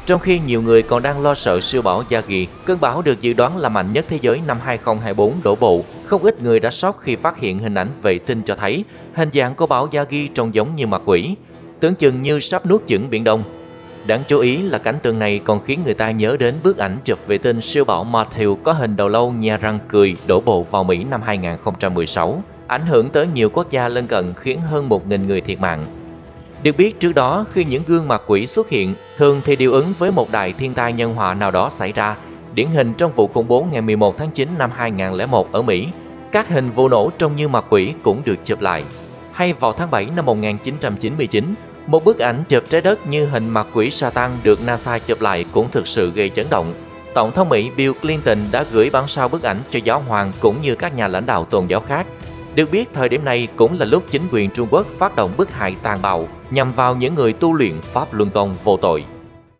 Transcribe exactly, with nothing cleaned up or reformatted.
Trong khi nhiều người còn đang lo sợ siêu bão Yagi, cơn bão được dự đoán là mạnh nhất thế giới năm hai không hai tư đổ bộ, không ít người đã sốc khi phát hiện hình ảnh vệ tinh cho thấy hình dạng của bão Yagi trông giống như mặt quỷ, tưởng chừng như sắp nuốt chửng Biển Đông. Đáng chú ý là cảnh tượng này còn khiến người ta nhớ đến bức ảnh chụp vệ tinh siêu bão Matthew có hình đầu lâu nhe răng cười đổ bộ vào Mỹ năm hai không một sáu, ảnh hưởng tới nhiều quốc gia lân cận khiến hơn một nghìn người thiệt mạng. Được biết trước đó, khi những gương mặt quỷ xuất hiện, thường thì điều ứng với một đại thiên tai nhân họa nào đó xảy ra. Điển hình trong vụ khủng bố ngày mười một tháng chín năm hai nghìn không trăm lẻ một ở Mỹ, các hình vụ nổ trông như mặt quỷ cũng được chụp lại. Hay vào tháng bảy năm một nghìn chín trăm chín mươi chín, một bức ảnh chụp trái đất như hình mặt quỷ Satan được NASA chụp lại cũng thực sự gây chấn động. Tổng thống Mỹ Bill Clinton đã gửi bản sao bức ảnh cho giáo hoàng cũng như các nhà lãnh đạo tôn giáo khác. Được biết, thời điểm này cũng là lúc chính quyền Trung Quốc phát động bức hại tàn bạo nhằm vào những người tu luyện Pháp Luân Công vô tội.